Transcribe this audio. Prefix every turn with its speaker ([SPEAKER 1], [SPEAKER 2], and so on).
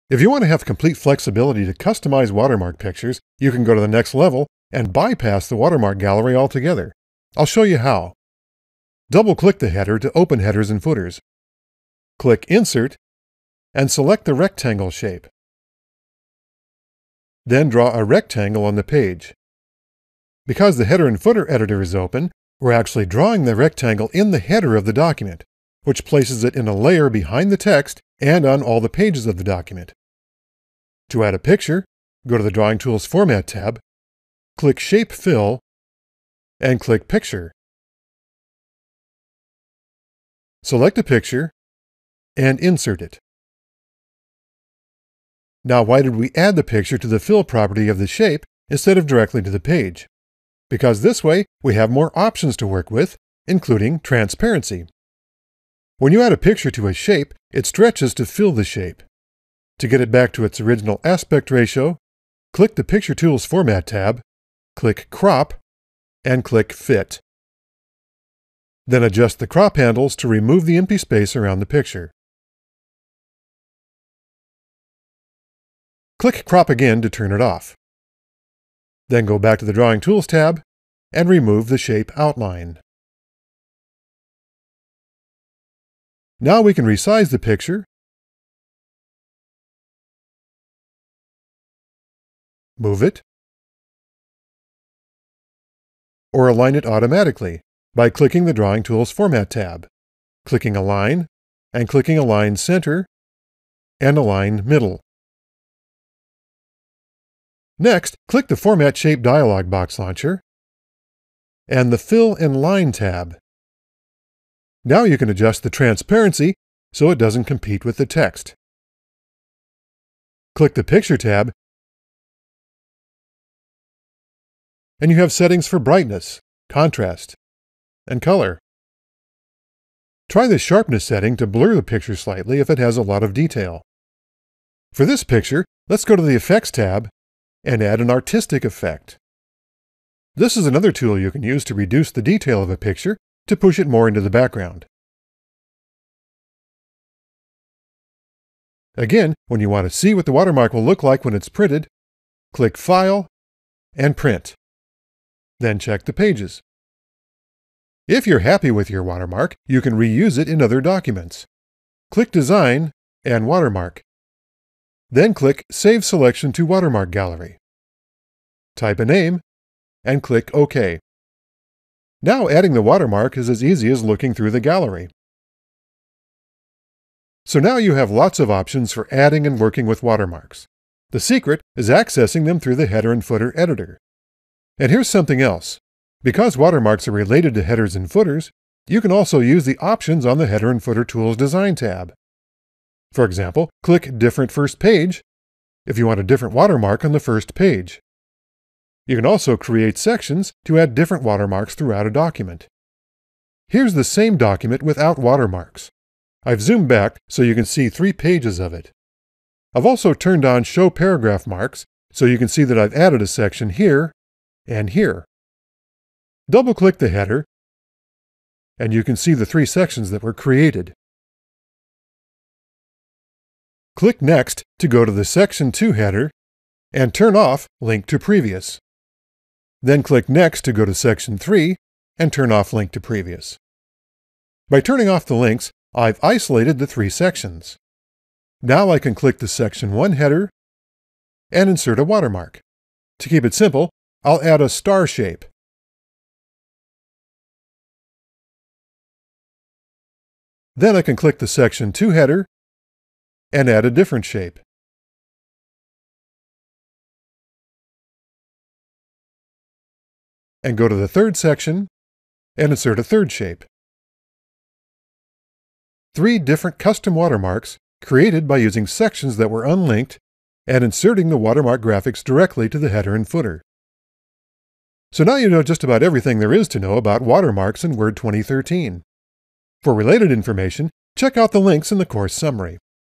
[SPEAKER 1] If you want to have complete flexibility to customize watermark pictures, you can go to the next level and bypass the watermark gallery altogether. I'll show you how. Double-click the header to open headers and footers. Click Insert and select the rectangle shape. Then draw a rectangle on the page. Because the header and footer editor is open, we're actually drawing the rectangle in the header of the document, which places it in a layer behind the text and on all the pages of the document. To add a picture, go to the Drawing Tools Format tab, click Shape Fill, and click Picture. Select a picture and insert it. Now, why did we add the picture to the fill property of the shape instead of directly to the page? Because this way, we have more options to work with, including transparency. When you add a picture to a shape, it stretches to fill the shape. To get it back to its original aspect ratio, click the Picture Tools Format tab, click Crop, and click Fit. Then adjust the crop handles to remove the empty space around the picture. Click Crop again to turn it off. Then go back to the Drawing Tools tab and remove the shape outline. Now we can resize the picture, move it, or align it automatically by clicking the Drawing Tools Format tab, clicking Align, and clicking Align Center and Align Middle. Next, click the Format Shape dialog box launcher and the Fill and Line tab. Now you can adjust the transparency so it doesn't compete with the text. Click the Picture tab and you have settings for brightness, contrast, and color. Try the sharpness setting to blur the picture slightly if it has a lot of detail. For this picture, let's go to the Effects tab and add an artistic effect. This is another tool you can use to reduce the detail of a picture to push it more into the background. Again, when you want to see what the watermark will look like when it's printed, click File and Print. Then check the pages. If you're happy with your watermark, you can reuse it in other documents. Click Design and Watermark. Then click Save Selection to Watermark Gallery. Type a name and click OK. Now adding the watermark is as easy as looking through the gallery. So now you have lots of options for adding and working with watermarks. The secret is accessing them through the header and footer editor. And here's something else. Because watermarks are related to headers and footers, you can also use the options on the Header and Footer Tools Design tab. For example, click Different First Page if you want a different watermark on the first page. You can also create sections to add different watermarks throughout a document. Here's the same document without watermarks. I've zoomed back so you can see 3 pages of it. I've also turned on Show Paragraph Marks so you can see that I've added a section here and here. Double-click the header, and you can see the 3 sections that were created. Click Next to go to the Section 2 header, and turn off Link to Previous. Then click Next to go to Section 3, and turn off Link to Previous. By turning off the links, I've isolated the 3 sections. Now I can click the Section 1 header, and insert a watermark. To keep it simple, I'll add a star shape. Then I can click the Section 2 header and add a different shape. And go to the 3rd section and insert a 3rd shape. 3 different custom watermarks created by using sections that were unlinked and inserting the watermark graphics directly to the header and footer. So now you know just about everything there is to know about watermarks in Word 2013. For related information, check out the links in the course summary.